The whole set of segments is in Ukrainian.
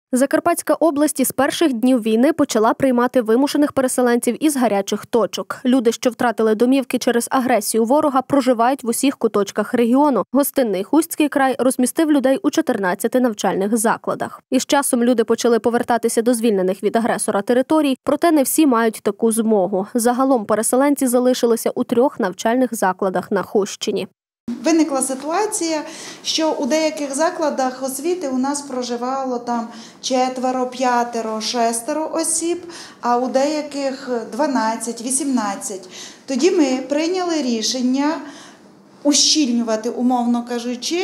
Закарпатська область із перших днів війни почала приймати вимушених переселенців із гарячих точок. Люди, що втратили домівки через агресію ворога, проживають в усіх куточках регіону. Гостинний Хустський край розмістив людей у 14 навчальних закладах. Із часом люди почали повертатися до звільнених від агресора територій, проте не всі мають таку змогу. Загалом переселенці залишилися у 3 навчальних закладах на Хустщині. Виникла ситуація, що у деяких закладах освіти у нас проживало там 4, 5, 6 осіб, а у деяких 12, 18. Тоді ми прийняли рішення ущільнювати, умовно кажучи,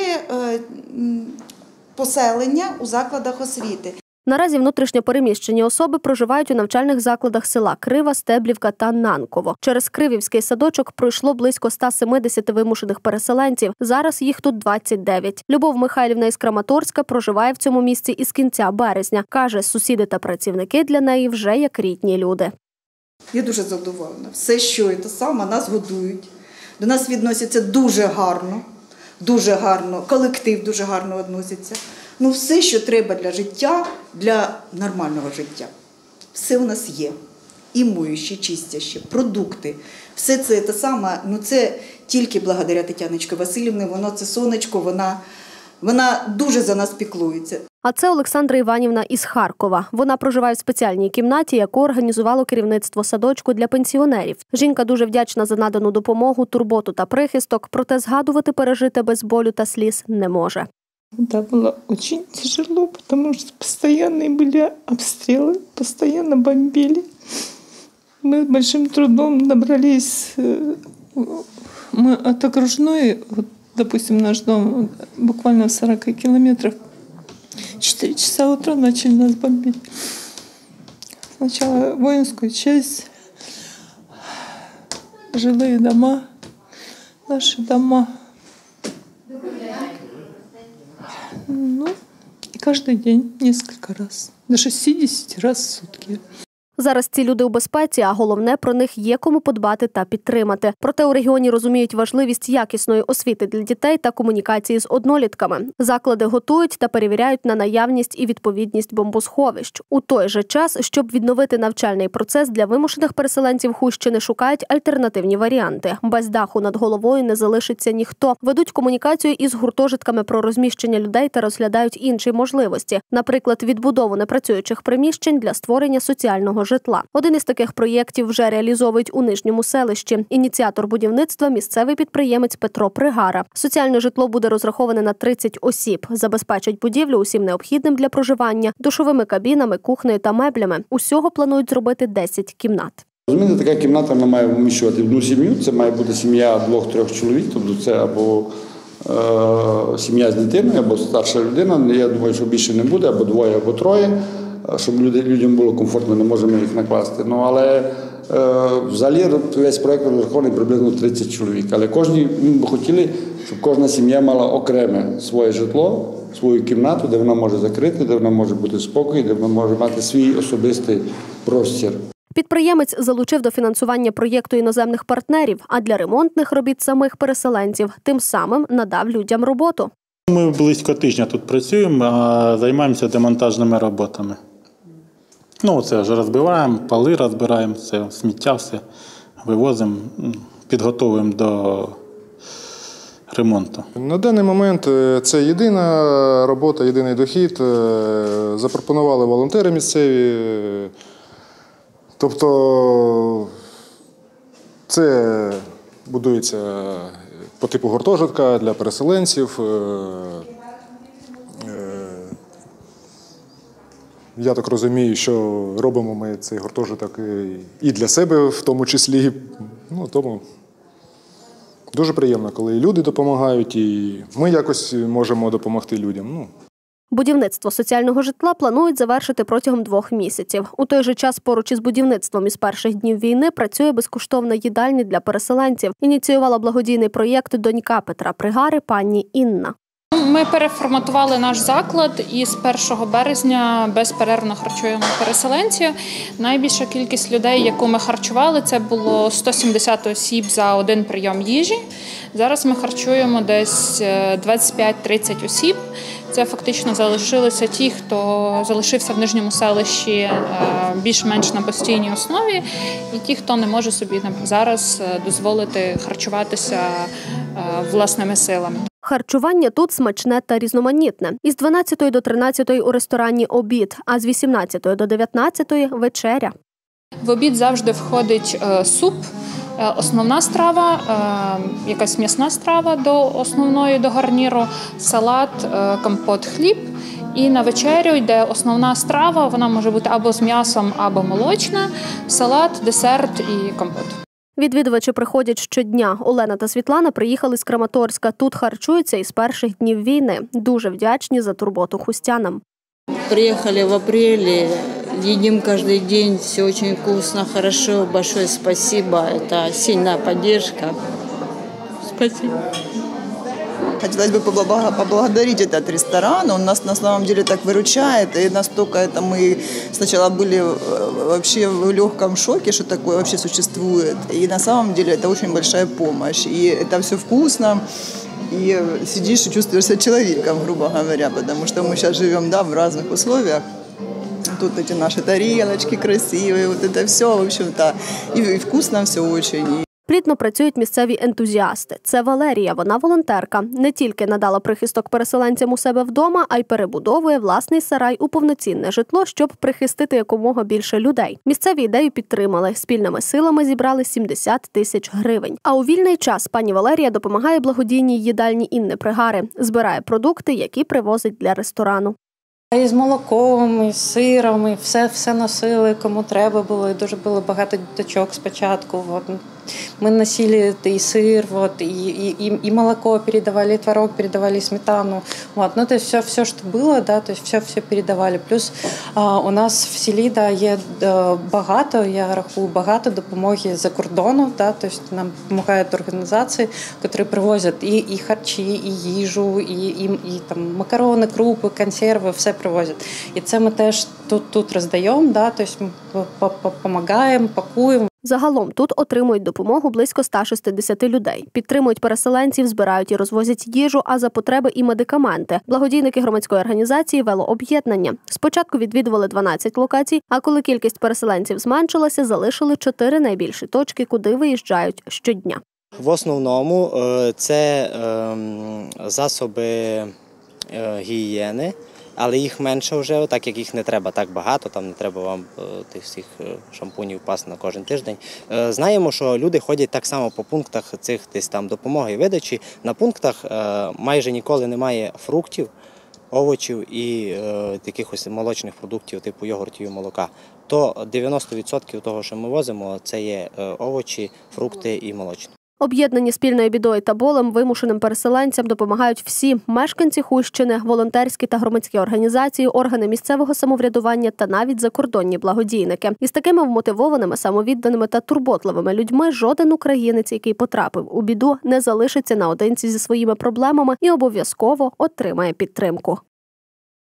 поселення у закладах освіти. Наразі внутрішньо переміщені особи проживають у навчальних закладах села Крива, Стеблівка та Нанково. Через Кривівський садочок пройшло близько 170 вимушених переселенців. Зараз їх тут 29. Любов Михайлівна із Краматорська проживає в цьому місці із кінця березня. Каже, сусіди та працівники для неї вже як рідні люди. Я дуже задоволена. Все, що це саме, нас годують. До нас відносяться дуже гарно. Колектив дуже гарно відноситься. Ну, все, що треба для життя, для нормального життя. Все у нас є. І моющі, чистящі, продукти. Все це те саме, ну це тільки благодаря Тетяночці Василівні, воно це сонечко, вона дуже за нас піклується. А це Олександра Іванівна із Харкова. Вона проживає в спеціальній кімнаті, яку організувало керівництво садочку для пенсіонерів. Жінка дуже вдячна за надану допомогу, турботу та прихисток, проте згадувати пережите без болю та сліз не може. Да, было очень тяжело, потому что постоянные были обстрелы, постоянно бомбили. Мы с большим трудом добрались, мы от окружной, вот, допустим, наш дом буквально в 40 километрах, 4 часа утра начали нас бомбить. Сначала воинскую часть, жилые дома, наши дома. Ну, и каждый день, несколько раз, до 60 раз в сутки. Зараз ці люди у безпеці, а головне, про них є кому подбати та підтримати. Проте у регіоні розуміють важливість якісної освіти для дітей та комунікації з однолітками. Заклади готують та перевіряють на наявність і відповідність бомбосховищ. У той же час, щоб відновити навчальний процес, для вимушених переселенців Хустщини шукають альтернативні варіанти. Без даху над головою не залишиться ніхто. Ведуть комунікацію із гуртожитками про розміщення людей та розглядають інші можливості. Наприклад, відбудову непрацюючих приміщень для створення соціального житла. Один із таких проєктів вже реалізовують у Нижньому селищі. Ініціатор будівництва – місцевий підприємець Петро Пригара. Соціальне житло буде розраховане на 30 осіб. Забезпечать будівлю усім необхідним для проживання, душовими кабінами, кухнею та меблями. Усього планують зробити 10 кімнат. Розумієте, така кімната має вміщувати одну сім'ю. Це має бути сім'я 2-3 чоловік, тобто це або сім'я з дитиною, або старша людина. Я думаю, що більше не буде, або 2, або 3. Щоб людям було комфортно, не можемо їх накласти. Ну, але взагалі весь проєкт розрахований приблизно 30 чоловік. Але ми б хотіли, щоб кожна сім'я мала окреме своє житло, свою кімнату, де вона може закрити, де вона може бути спокій, де вона може мати свій особистий простір. Підприємець залучив до фінансування проєкту іноземних партнерів, а для ремонтних робіт самих переселенців тим самим надав людям роботу. Ми близько тижня тут працюємо, займаємося демонтажними роботами. Ну, це вже розбиваємо, поли розбираємо, це сміття все вивозимо, підготовуємо до ремонту. На даний момент це єдина робота, єдиний дохід. Запропонували волонтери місцеві. Тобто це будується по типу гуртожитка для переселенців. Я так розумію, що робимо ми цей гуртожиток і для себе в тому числі. Ну, тому дуже приємно, коли і люди допомагають, і ми якось можемо допомогти людям. Будівництво соціального житла планують завершити протягом 2 місяців. У той же час поруч із будівництвом із перших днів війни працює безкоштовна їдальня для переселенців. Ініціювала благодійний проєкт донька Петра Пригари пані Інна. Ми переформатували наш заклад і з 1 березня безперервно харчуємо переселенців. Найбільша кількість людей, яку ми харчували, це було 170 осіб за один прийом їжі. Зараз ми харчуємо десь 25-30 осіб. Це фактично залишилися ті, хто залишився в Нижньому селищі більш-менш на постійній основі, і ті, хто не може собі зараз дозволити харчуватися власними силами. Харчування тут смачне та різноманітне. Із 12 до 13 у ресторані обід, а з 18 до 19 вечеря. В обід завжди входить суп, основна страва, якась м'ясна страва до основної, до гарніру, салат, компот, хліб. І на вечерю йде основна страва, вона може бути або з м'ясом, або молочна, салат, десерт і компот. Відвідувачі приходять щодня. Олена та Світлана приїхали з Краматорська. Тут харчуються із перших днів війни. Дуже вдячні за турботу хустянам. Приехали в апреле, едим каждый день, все очень вкусно, хорошо, большое спасибо, это сильная поддержка. Спасибо. Хотелось бы поблагодарить этот ресторан, он нас на самом деле так выручает, и настолько это мы сначала были вообще в легком шоке, что такое вообще существует, и на самом деле это очень большая помощь, и это все вкусно. И сидишь и чувствуешь себя человеком, грубо говоря, потому что мы сейчас живем, да, в разных условиях. Тут эти наши тарелочки красивые, вот это все, в общем-то, и вкусно все очень. Плідно працюють місцеві ентузіасти. Це Валерія, вона волонтерка. Не тільки надала прихисток переселенцям у себе вдома, а й перебудовує власний сарай у повноцінне житло, щоб прихистити якомога більше людей. Місцеві ідею підтримали. Спільними силами зібрали 70 тисяч гривень. А у вільний час пані Валерія допомагає благодійній їдальні Інни Пригари. Збирає продукти, які привозить для ресторану. І з молоком, і з сиром, і все носили, кому треба було. І дуже було багато діточок спочатку. Мы носили и сыр, и молоко передавали, и творог передавали, и сметану. Ну, то есть все, что было, да, то есть все передавали. Плюс у нас в селі, да, є багато, я рахую, багато допомоги за кордону, да, то есть нам допомагають організації, які привозять і харчі, і їжу, і там макарони, крупи, консерви, все привозять. І це ми теж тут роздаємо, да, то есть ми допомагаємо, пакуємо. Загалом тут отримують допомогу близько 160 людей. Підтримують переселенців, збирають і розвозять їжу, а за потреби і медикаменти. Благодійники громадської організації «Велооб'єднання». Спочатку відвідували 12 локацій, а коли кількість переселенців зменшилася, залишили 4 найбільші точки, куди виїжджають щодня. В основному це засоби гігієни. Але їх менше вже, так як їх не треба так багато, там не треба вам тих всіх шампунів пас на кожен тиждень. Знаємо, що люди ходять так само по пунктах цих десь там допомоги і видачі. На пунктах майже ніколи немає фруктів, овочів і якихось молочних продуктів, типу йогуртів і молока. То 90% того, що ми возимо, це є овочі, фрукти і молочні. Об'єднані спільною бідою та болем вимушеним переселенцям допомагають всі – мешканці Хустщини, волонтерські та громадські організації, органи місцевого самоврядування та навіть закордонні благодійники. Із такими вмотивованими, самовідданими та турботливими людьми жоден українець, який потрапив у біду, не залишиться наодинці зі своїми проблемами і обов'язково отримає підтримку.